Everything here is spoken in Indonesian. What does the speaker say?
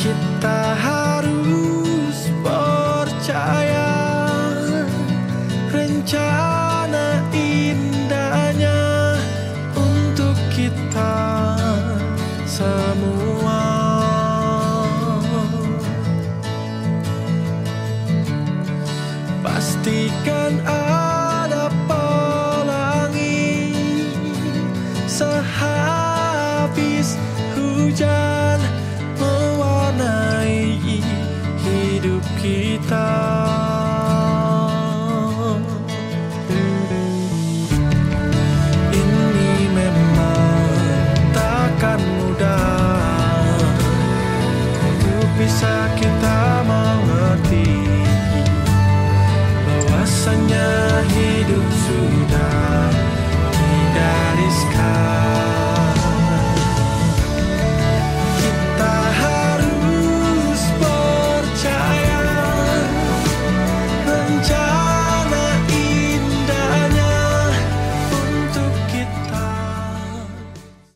Kita harus percaya rencana indahnya untuk kita semua. Pastikan ada pelangi sehabis hujan mewarnai hidup kita.